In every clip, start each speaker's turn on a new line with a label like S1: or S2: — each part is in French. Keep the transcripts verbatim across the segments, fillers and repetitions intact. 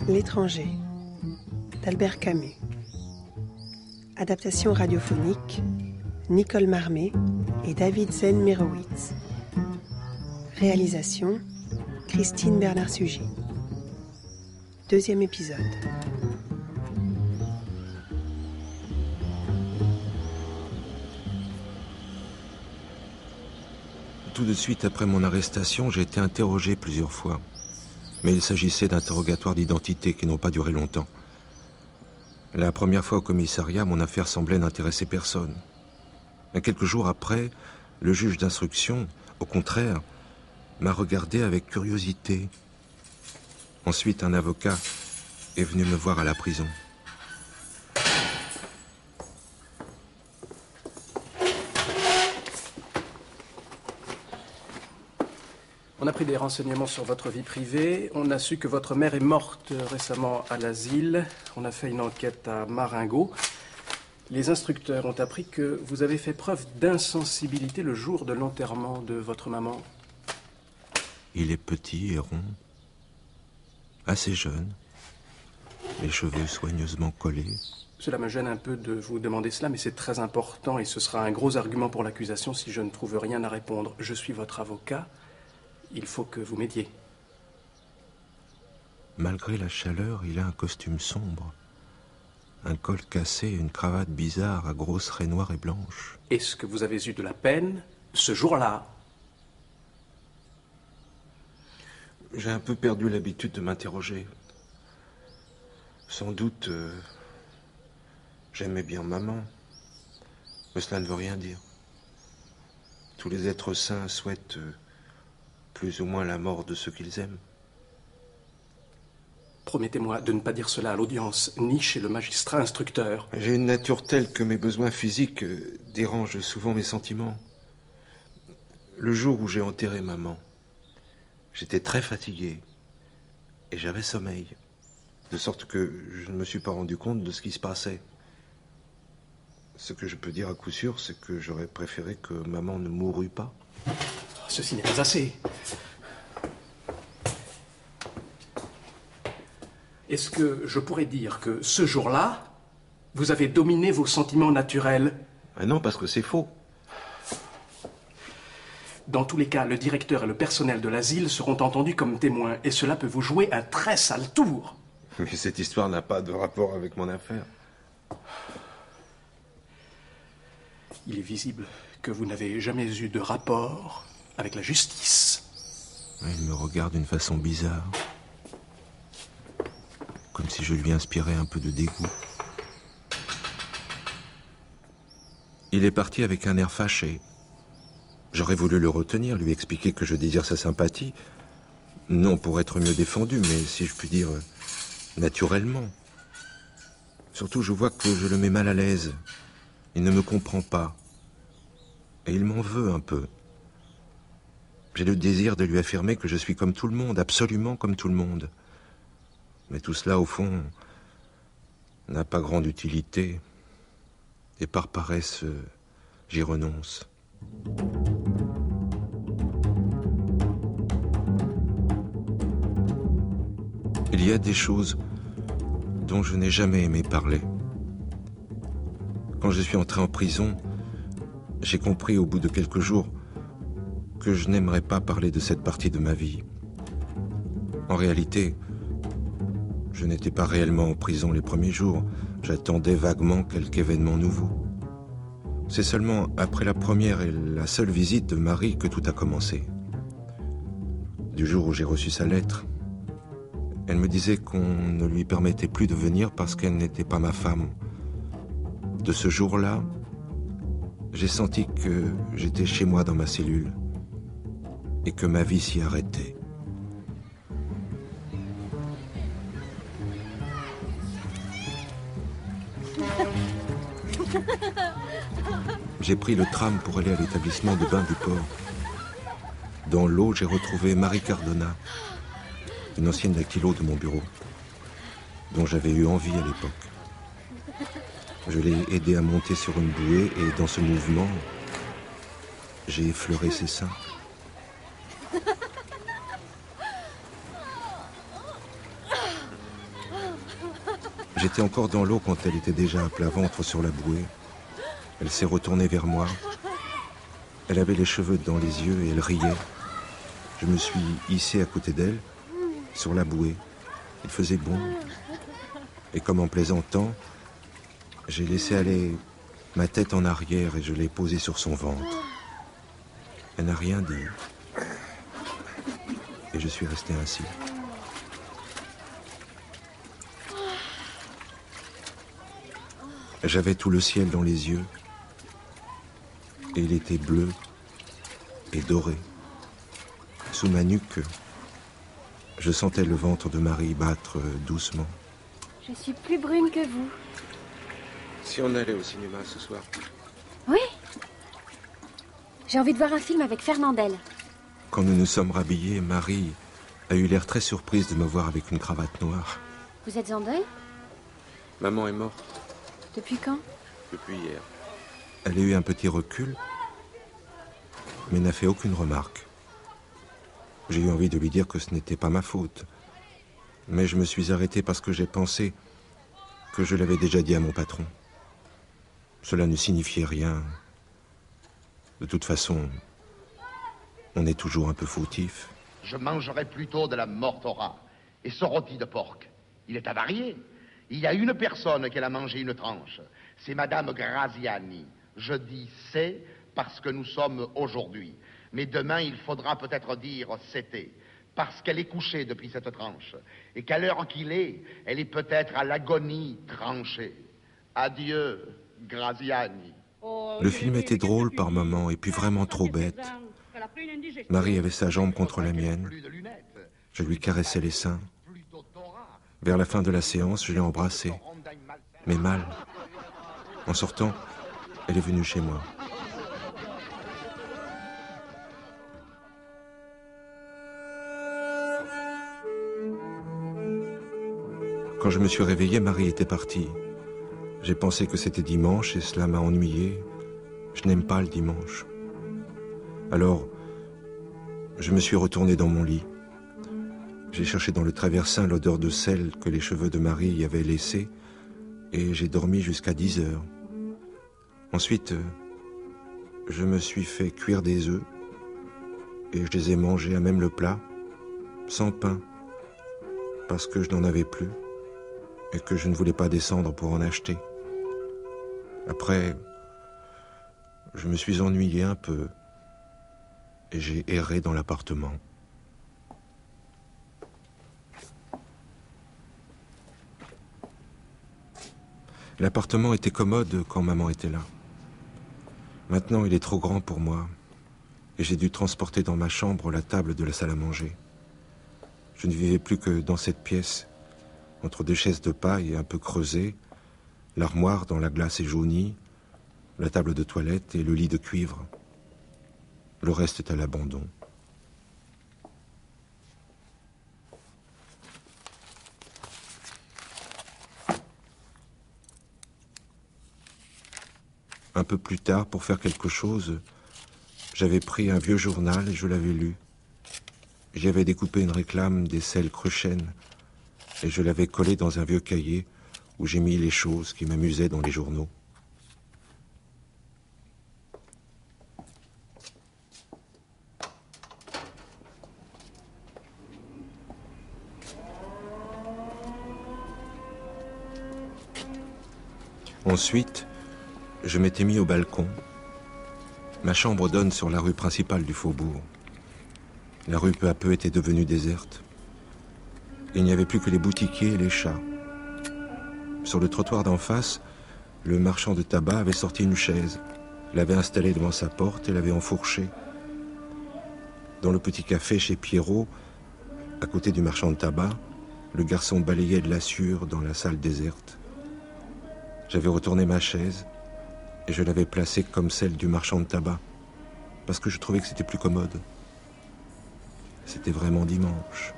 S1: L'étranger d'Albert Camus. Adaptation radiophonique Nicole Marmé et David Zen-Mirowitz. Réalisation Christine Bernard-Sugy. Deuxième épisode.
S2: Tout de suite après mon arrestation, j'ai été interrogé plusieurs fois. Mais il s'agissait d'interrogatoires d'identité qui n'ont pas duré longtemps. La première fois au commissariat, mon affaire semblait n'intéresser personne. Et quelques jours après, le juge d'instruction, au contraire, m'a regardé avec curiosité. Ensuite, un avocat est venu me voir à la prison.
S3: On a pris des renseignements sur votre vie privée. On a su que votre mère est morte récemment à l'asile. On a fait une enquête à Marengo. Les instructeurs ont appris que vous avez fait preuve d'insensibilité le jour de l'enterrement de votre maman.
S2: Il est petit et rond, assez jeune, les cheveux soigneusement collés.
S3: Cela me gêne un peu de vous demander cela, mais c'est très important et ce sera un gros argument pour l'accusation si je ne trouve rien à répondre. Je suis votre avocat. Il faut que vous m'aidiez.
S2: Malgré la chaleur, il a un costume sombre. Un col cassé et une cravate bizarre à grosses raies noires et blanches.
S3: Est-ce que vous avez eu de la peine ce jour-là?
S2: J'ai un peu perdu l'habitude de m'interroger. Sans doute, euh, j'aimais bien maman. Mais cela ne veut rien dire. Tous les êtres sains souhaitent... Euh, plus ou moins la mort de ceux qu'ils aiment.
S3: Promettez-moi de ne pas dire cela à l'audience, ni chez le magistrat instructeur.
S2: J'ai une nature telle que mes besoins physiques dérangent souvent mes sentiments. Le jour où j'ai enterré maman, j'étais très fatigué et j'avais sommeil, de sorte que je ne me suis pas rendu compte de ce qui se passait. Ce que je peux dire à coup sûr, c'est que j'aurais préféré que maman ne mourût pas.
S3: Ceci n'est pas assez. Est-ce que je pourrais dire que ce jour-là, vous avez dominé vos sentiments naturels?
S2: Ah non, parce que c'est faux.
S3: Dans tous les cas, le directeur et le personnel de l'asile seront entendus comme témoins, et cela peut vous jouer un très sale tour.
S2: Mais cette histoire n'a pas de rapport avec mon affaire.
S3: Il est visible que vous n'avez jamais eu de rapport avec la justice.
S2: Il me regarde d'une façon bizarre. Comme si je lui inspirais un peu de dégoût. Il est parti avec un air fâché. J'aurais voulu le retenir, lui expliquer que je désire sa sympathie. Non pour être mieux défendu, mais si je puis dire, naturellement. Surtout, je vois que je le mets mal à l'aise. Il ne me comprend pas. Et il m'en veut un peu. J'ai le désir de lui affirmer que je suis comme tout le monde, absolument comme tout le monde. Mais tout cela, au fond, n'a pas grande utilité. Et par paresse, j'y renonce. Il y a des choses dont je n'ai jamais aimé parler. Quand je suis entré en prison, j'ai compris au bout de quelques jours que je n'aimerais pas parler de cette partie de ma vie. En réalité, je n'étais pas réellement en prison les premiers jours. J'attendais vaguement quelque événement nouveau. C'est seulement après la première et la seule visite de Marie que tout a commencé. Du jour où j'ai reçu sa lettre, elle me disait qu'on ne lui permettait plus de venir parce qu'elle n'était pas ma femme. De ce jour-là, j'ai senti que j'étais chez moi dans ma cellule et que ma vie s'y arrêtait. J'ai pris le tram pour aller à l'établissement de bain du port. Dans l'eau, j'ai retrouvé Marie Cardona, une ancienne dactylo de mon bureau, dont j'avais eu envie à l'époque. Je l'ai aidée à monter sur une bouée et dans ce mouvement, j'ai effleuré ses seins. J'étais encore dans l'eau quand elle était déjà à plat ventre sur la bouée. Elle s'est retournée vers moi. Elle avait les cheveux dans les yeux et elle riait. Je me suis hissé à côté d'elle, sur la bouée. Il faisait bon. Et comme en plaisantant, j'ai laissé aller ma tête en arrière et je l'ai posée sur son ventre. Elle n'a rien dit. Et je suis resté ainsi. J'avais tout le ciel dans les yeux. Et il était bleu et doré. Sous ma nuque, je sentais le ventre de Marie battre doucement.
S4: Je suis plus brune que vous.
S2: Si on allait au cinéma ce soir?
S4: Oui. J'ai envie de voir un film avec Fernandel.
S2: Quand nous nous sommes rhabillés, Marie a eu l'air très surprise de me voir avec une cravate noire.
S4: Vous êtes en deuil?
S2: Maman est morte.
S4: Depuis quand?
S2: Depuis hier. Elle a eu un petit recul, mais n'a fait aucune remarque. J'ai eu envie de lui dire que ce n'était pas ma faute. Mais je me suis arrêté parce que j'ai pensé que je l'avais déjà dit à mon patron. Cela ne signifiait rien. De toute façon, on est toujours un peu fautif.
S5: Je mangerai plutôt de la mortora et ce rôti de porc. Il est avarié. Il y a une personne qui a mangé une tranche. C'est Madame Graziani. Je dis « c'est » parce que nous sommes aujourd'hui. Mais demain, il faudra peut-être dire « c'était ». Parce qu'elle est couchée depuis cette tranche. Et qu'à l'heure qu'il est, elle est peut-être à l'agonie tranchée. Adieu, Graziani.
S2: Le film était drôle par moments et puis vraiment trop bête. Marie avait sa jambe contre la mienne. Je lui caressais les seins. Vers la fin de la séance, je l'ai embrassée. Mais mal. En sortant, elle est venue chez moi. Quand je me suis réveillé, Marie était partie. J'ai pensé que c'était dimanche et cela m'a ennuyé. Je n'aime pas le dimanche. Alors, je me suis retourné dans mon lit. J'ai cherché dans le traversin l'odeur de sel que les cheveux de Marie y avaient laissée et j'ai dormi jusqu'à dix heures. Ensuite, je me suis fait cuire des œufs et je les ai mangés à même le plat, sans pain, parce que je n'en avais plus et que je ne voulais pas descendre pour en acheter. Après, je me suis ennuyé un peu et j'ai erré dans l'appartement. L'appartement était commode quand maman était là. Maintenant, il est trop grand pour moi et j'ai dû transporter dans ma chambre la table de la salle à manger. Je ne vivais plus que dans cette pièce, entre deux chaises de paille un peu creusées, l'armoire dont la glace est jaunie, la table de toilette et le lit de cuivre. Le reste est à l'abandon. Un peu plus tard, pour faire quelque chose, j'avais pris un vieux journal et je l'avais lu. J'y avais découpé une réclame d'Essel Cruchen et je l'avais collé dans un vieux cahier où j'ai mis les choses qui m'amusaient dans les journaux. Ensuite, je m'étais mis au balcon. Ma chambre donne sur la rue principale du faubourg. La rue peu à peu était devenue déserte. Il n'y avait plus que les boutiquiers et les chats. Sur le trottoir d'en face, le marchand de tabac avait sorti une chaise, l'avait installée devant sa porte et l'avait enfourchée. Dans le petit café chez Pierrot, à côté du marchand de tabac, le garçon balayait de la sueur dans la salle déserte. J'avais retourné ma chaise et je l'avais placée comme celle du marchand de tabac, parce que je trouvais que c'était plus commode. C'était vraiment dimanche.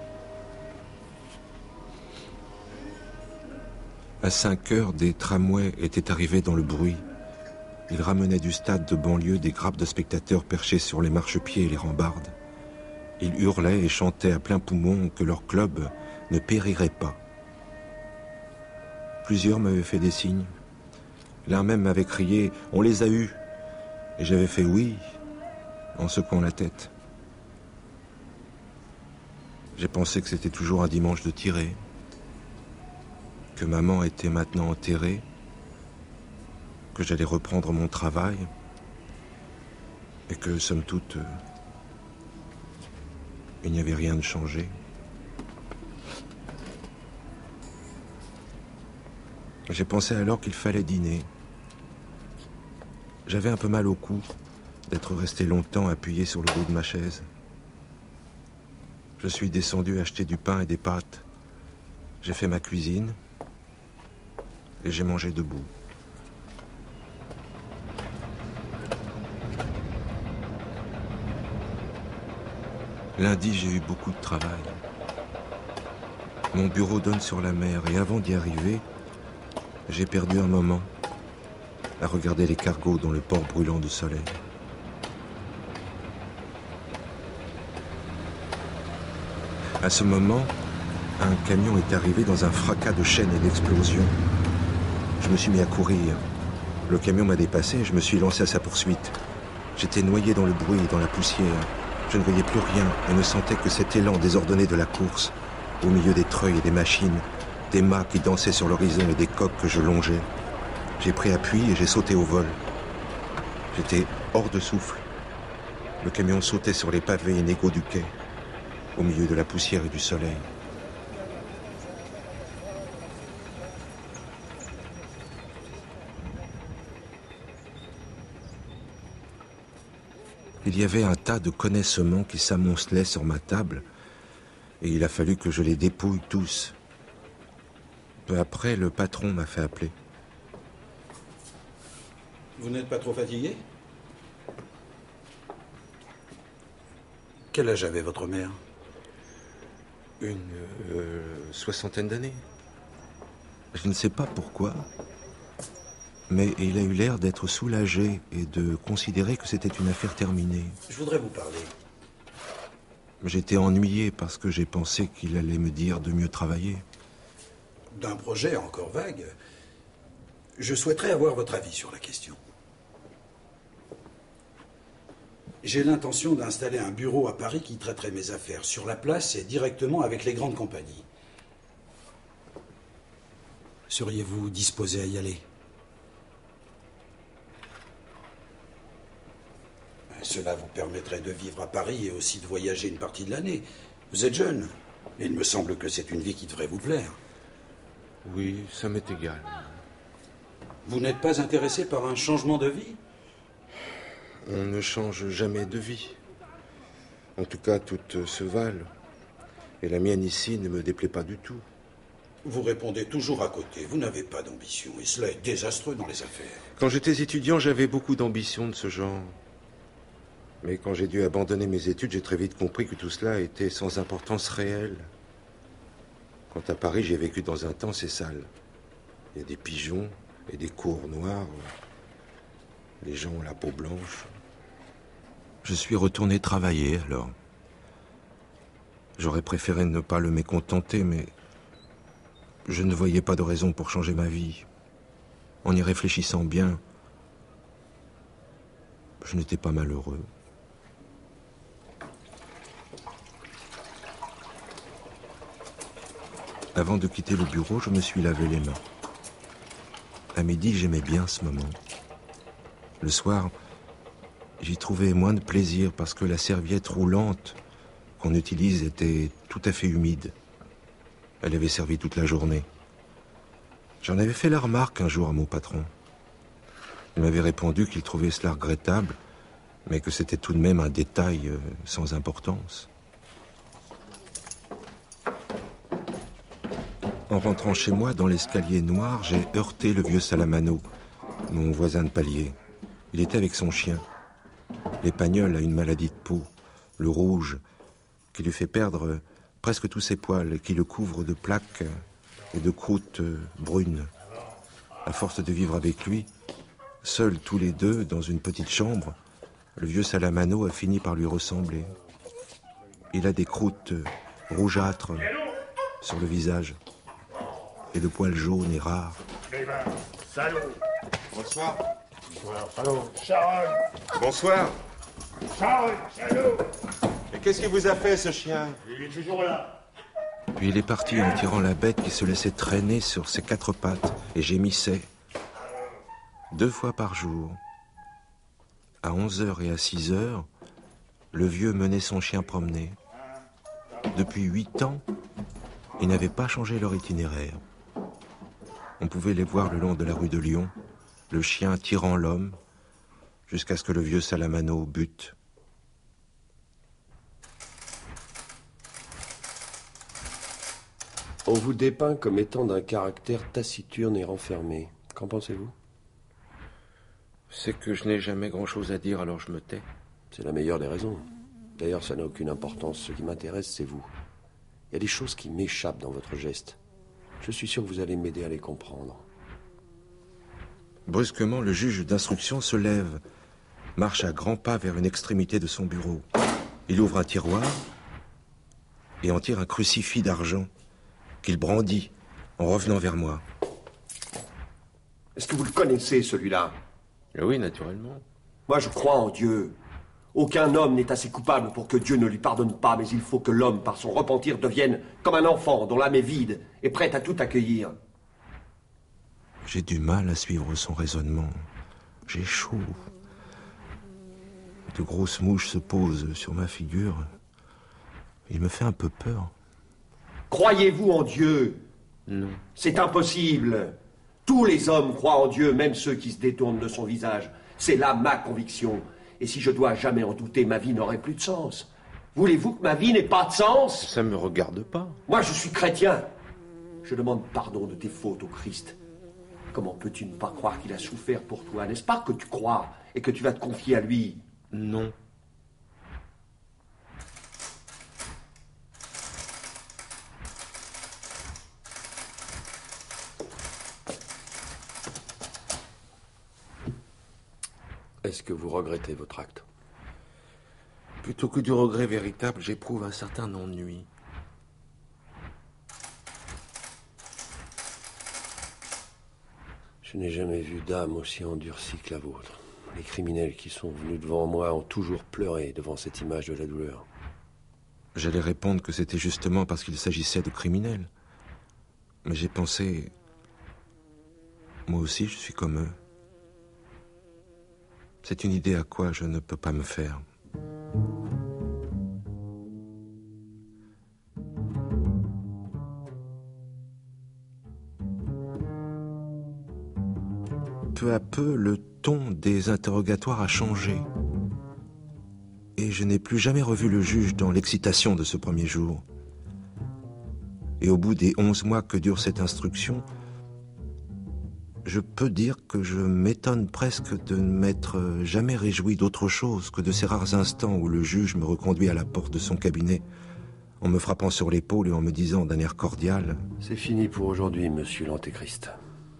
S2: À cinq heures, des tramways étaient arrivés dans le bruit. Ils ramenaient du stade de banlieue des grappes de spectateurs perchés sur les marchepieds et les rambardes. Ils hurlaient et chantaient à plein poumon que leur club ne périrait pas. Plusieurs m'avaient fait des signes. L'un même m'avait crié « On les a eus !» Et j'avais fait « Oui !» en secouant la tête. J'ai pensé que c'était toujours un dimanche de tirée, que maman était maintenant enterrée, que j'allais reprendre mon travail, et que, somme toute, euh, il n'y avait rien de changé. J'ai pensé alors qu'il fallait dîner. J'avais un peu mal au cou d'être resté longtemps appuyé sur le dos de ma chaise. Je suis descendu acheter du pain et des pâtes. J'ai fait ma cuisine et j'ai mangé debout. Lundi, j'ai eu beaucoup de travail. Mon bureau donne sur la mer et avant d'y arriver, j'ai perdu un moment à regarder les cargos dans le port brûlant de soleil. À ce moment, un camion est arrivé dans un fracas de chaînes et d'explosions. Je me suis mis à courir. Le camion m'a dépassé et je me suis lancé à sa poursuite. J'étais noyé dans le bruit et dans la poussière. Je ne voyais plus rien et ne sentais que cet élan désordonné de la course, au milieu des treuils et des machines, des mâts qui dansaient sur l'horizon et des coques que je longeais. J'ai pris appui et j'ai sauté au vol. J'étais hors de souffle. Le camion sautait sur les pavés inégaux du quai, au milieu de la poussière et du soleil. Il y avait un tas de connaissements qui s'amoncelaient sur ma table, et il a fallu que je les dépouille tous. Peu après, le patron m'a fait appeler.
S6: Vous n'êtes pas trop fatigué? Quel âge avait votre mère?
S2: Une euh, soixantaine d'années. Je ne sais pas pourquoi, mais il a eu l'air d'être soulagé et de considérer que c'était une affaire terminée.
S6: Je voudrais vous parler.
S2: J'étais ennuyé parce que j'ai pensé qu'il allait me dire de mieux travailler.
S6: D'un projet encore vague, je souhaiterais avoir votre avis sur la question. J'ai l'intention d'installer un bureau à Paris qui traiterait mes affaires sur la place et directement avec les grandes compagnies. Seriez-vous disposé à y aller? Cela vous permettrait de vivre à Paris et aussi de voyager une partie de l'année. Vous êtes jeune, et il me semble que c'est une vie qui devrait vous plaire.
S2: Oui, ça m'est égal.
S6: Vous n'êtes pas intéressé par un changement de vie?
S2: On ne change jamais de vie. En tout cas, toutes se valent. Et la mienne ici ne me déplaît pas du tout.
S6: Vous répondez toujours à côté. Vous n'avez pas d'ambition. Et cela est désastreux dans les affaires.
S2: Quand j'étais étudiant, j'avais beaucoup d'ambitions de ce genre. Mais quand j'ai dû abandonner mes études, j'ai très vite compris que tout cela était sans importance réelle. Quant à Paris, j'ai vécu dans un temps, c'est sale. Il y a des pigeons et des cours noirs. Les gens ont la peau blanche. Je suis retourné travailler, alors. J'aurais préféré ne pas le mécontenter, mais je ne voyais pas de raison pour changer ma vie. En y réfléchissant bien, je n'étais pas malheureux. Avant de quitter le bureau, je me suis lavé les mains. À midi, j'aimais bien ce moment. Le soir, j'y trouvais moins de plaisir parce que la serviette roulante qu'on utilise était tout à fait humide. Elle avait servi toute la journée. J'en avais fait la remarque un jour à mon patron. Il m'avait répondu qu'il trouvait cela regrettable, mais que c'était tout de même un détail sans importance. En rentrant chez moi, dans l'escalier noir, j'ai heurté le vieux Salamano, mon voisin de palier. Il était avec son chien. L'épagnol a une maladie de peau, le rouge, qui lui fait perdre presque tous ses poils et qui le couvre de plaques et de croûtes brunes. À force de vivre avec lui, seuls tous les deux, dans une petite chambre, le vieux Salamano a fini par lui ressembler. Il a des croûtes rougeâtres sur le visage. et de poils jaunes et rares.
S7: Eh ben, salaud.
S2: Bonsoir.
S7: Bonsoir, salaud. Charogne.
S2: Bonsoir.
S7: Charogne, salaud.
S2: Et qu'est-ce qui vous a fait, ce chien?
S7: Il est toujours là.
S2: Puis il est parti en tirant la bête qui se laissait traîner sur ses quatre pattes et gémissait. Deux fois par jour, à onze heures et à six heures, le vieux menait son chien promener. Depuis huit ans, ils n'avaient pas changé leur itinéraire. On pouvait les voir le long de la rue de Lyon, le chien tirant l'homme, jusqu'à ce que le vieux Salamano bute.
S8: On vous dépeint comme étant d'un caractère taciturne et renfermé. Qu'en pensez-vous?
S2: C'est que je n'ai jamais grand-chose à dire, alors je me tais.
S8: C'est la meilleure des raisons. D'ailleurs, ça n'a aucune importance. Ce qui m'intéresse, c'est vous. Il y a des choses qui m'échappent dans votre geste. Je suis sûr que vous allez m'aider à les comprendre.
S2: Brusquement, le juge d'instruction se lève, marche à grands pas vers une extrémité de son bureau. Il ouvre un tiroir et en tire un crucifix d'argent qu'il brandit en revenant vers moi.
S8: Est-ce que vous le connaissez, celui-là?
S2: Oui, naturellement.
S8: Moi, je crois en Dieu. Aucun homme n'est assez coupable pour que Dieu ne lui pardonne pas, mais il faut que l'homme, par son repentir, devienne comme un enfant dont l'âme est vide et prête à tout accueillir.
S2: J'ai du mal à suivre son raisonnement. J'ai chaud. De grosses mouches se posent sur ma figure. Il me fait un peu peur.
S8: Croyez-vous en Dieu?
S2: Non.
S8: C'est impossible. Tous les hommes croient en Dieu, même ceux qui se détournent de son visage. C'est là ma conviction. Et si je dois jamais en douter, ma vie n'aurait plus de sens. Voulez-vous que ma vie n'ait pas de sens?
S2: Ça me regarde pas.
S8: Moi, je suis chrétien. Je demande pardon de tes fautes au Christ. Comment peux-tu ne pas croire qu'il a souffert pour toi? N'est-ce pas que tu crois et que tu vas te confier à lui?
S2: Non.
S8: Est-ce que vous regrettez votre acte?
S2: Plutôt que du regret véritable, j'éprouve un certain ennui.
S8: Je n'ai jamais vu d'âme aussi endurcie que la vôtre. Les criminels qui sont venus devant moi ont toujours pleuré devant cette image de la douleur.
S2: J'allais répondre que c'était justement parce qu'il s'agissait de criminels. Mais j'ai pensé... Moi aussi, je suis comme eux. C'est une idée à quoi je ne peux pas me faire. Peu à peu, le ton des interrogatoires a changé. Et je n'ai plus jamais revu le juge dans l'excitation de ce premier jour. Et au bout des onze mois que dure cette instruction, je peux dire que je m'étonne presque de ne m'être jamais réjoui d'autre chose que de ces rares instants où le juge me reconduit à la porte de son cabinet, en me frappant sur l'épaule et en me disant d'un air cordial «
S8: C'est fini pour aujourd'hui, monsieur l'Antéchrist. »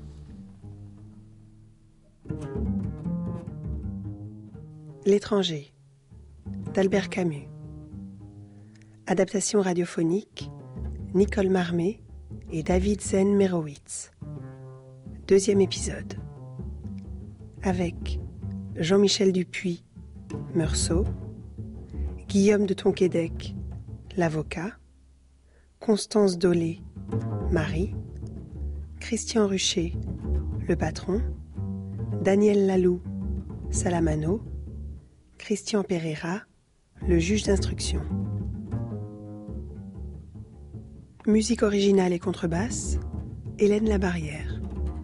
S1: L'étranger, d'Albert Camus. Adaptation radiophonique, Nicole Marmé et David Zen Merowitz. Deuxième épisode. Avec Jean-Michel Dupuis, Meursault, Guillaume de Tonquédec, l'avocat, Constance Dolé, Marie, Christian Rucher, le patron, Daniel Laloux, Salamano, Christian Pereira, le juge d'instruction. Musique originale et contrebasse, Hélène Labarrière.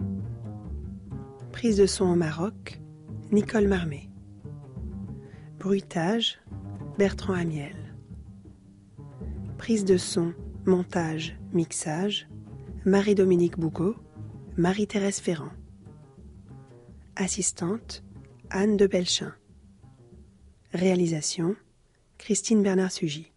S1: Prise de son au Maroc, Nicole Marmé. Bruitage, Bertrand Amiel. Prise de son, montage, mixage, Marie-Dominique Bougot, Marie-Thérèse Ferrand. Assistante, Anne de Belchin. Réalisation, Christine Bernard-Sugy.